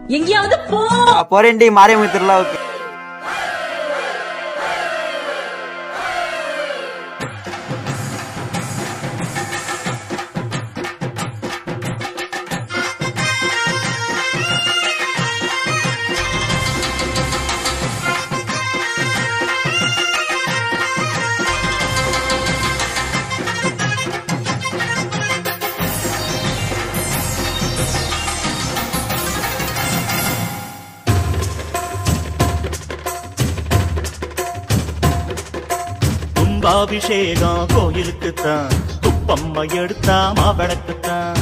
எங்கேயாவது போ. போறேன்டி மாரியம்மன் திருவிழாவுக்கு. கும்பாபிஷேகம் கோயிலுக்குத்தான், குப்பம்மா எடுத்தா மாவிளக்குத்தான்.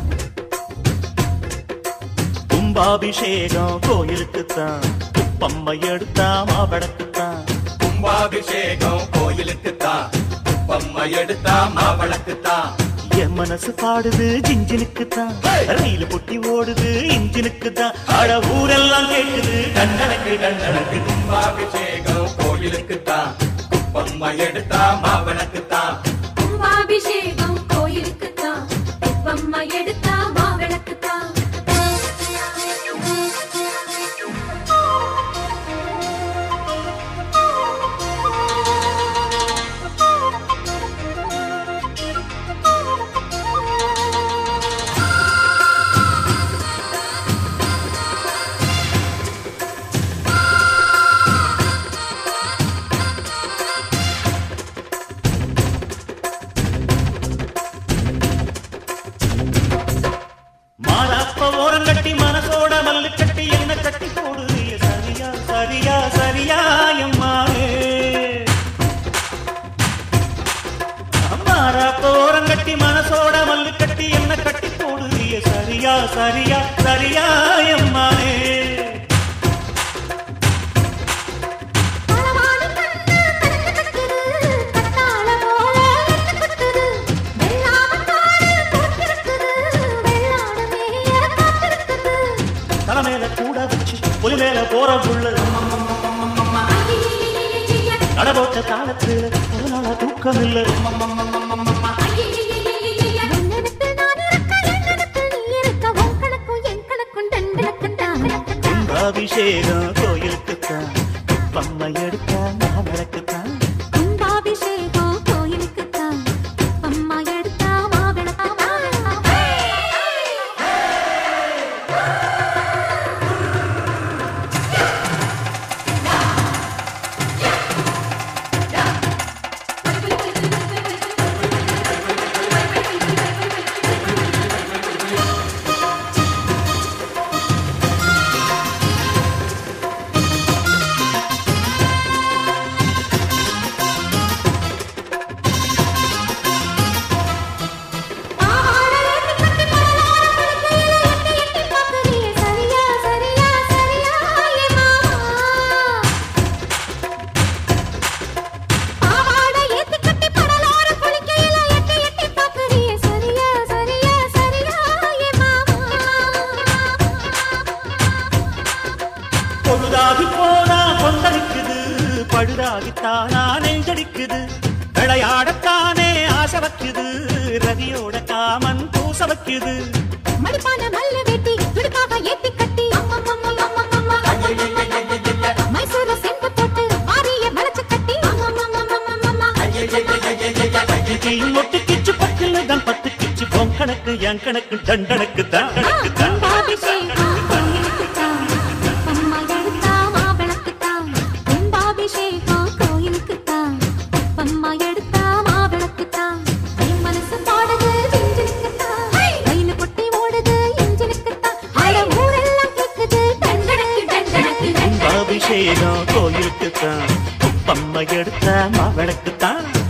கும்பாபிஷேகம் கோயிலுக்குத்தான், குப்பம்மா எடுத்தா மாவிளக்குத்தான். கும்பாபிஷேகம் கோயிலுக்குத்தான், குப்பம்மா எடுத்தா மாவிளக்குத்தான். என் மனசு பாடுது ஜிஞ்சினுக்குத்தான், ரயில் பொட்டி ஓடுது இன்ஜினுக்குத்தான். அட ஊரெல்லாம் கேக்குது கண்டனக்கு கண்டனக்கு. கும்பாபிஷேகம் கோயிலுக்குத்தான், குப்பம்மா எடுத்தா மாவிளக்குத்தான். கும்பாபிஷேகம் கோயிலுக்குத்தான், குப்பம்மா எடுத்தா மாவிளக்குத்தான். ஓரங்கட்டி மனசோட மல்லு கட்டி என்ன கட்டி போடுது சரியா சரியா சரியா எம்மாவே. மாறாப்ப ஓரங்கட்டி மனசோட மல்லு கட்டி என்ன கட்டி போடுது சரியா சரியா சரியா எம்மாவே. தலைமையில கூட வச்சு புலி மேல போற புள்ள நடபோட்ட தாளத்துல ஒரு நாளா தூக்கம் இல்ல. கும்பாபிஷேகம் கோயிலுக்குத்தான், குப்பம்மா எடுத்தா மாவிளக்குத்தான். கும்பாபிஷேகம் கோயிலுக்குத்தான், குப்பம்மா எடுத்தா மாவிளக்குத்தான். பொழுதாகி போனா கொந்தளிக்குது, பழுதாகித்தானா நெஞ்சடிக்குது. விளையாடத்தானே ஆசை வைக்குது, ரதியோட காமன் பூச வைக்குது. மடிப்பான மல்ல வெட்டி துடுக்காக ஏத்தி கட்டி மைசூர செம்பு போட்டு ஆரிய வளைச்சு கட்டி மொட்டு கிச்சு பக்கத்துல தான் பத்து கிச்சு பொன் கணக்கு என் கணக்கு தண்டனுக்கு தான் கணக்கு தான். கும்பாபிஷேகம் கோயிலுக்குத்தான், குப்பம்மா எடுத்தா மாவிளக்குத்தான். கும்பாபிஷேகம் கோயிலுக்குத்தான், குப்பம்மா எடுத்தா மாவிளக்குத்தான். என் மனசு பாடுது இன்ஜினுக்குத்தான், ரயில் பொட்டி ஓடுது இன்ஜினுக்குத்தான். அட ஊரெல்லாம் கேக்குது டண்டனக்கு டண்டனக்கு. கும்பாபிஷேகம் கோயிலுக்குத்தான், குப்பம்மா எடுத்தா மாவிளக்குத்தான்.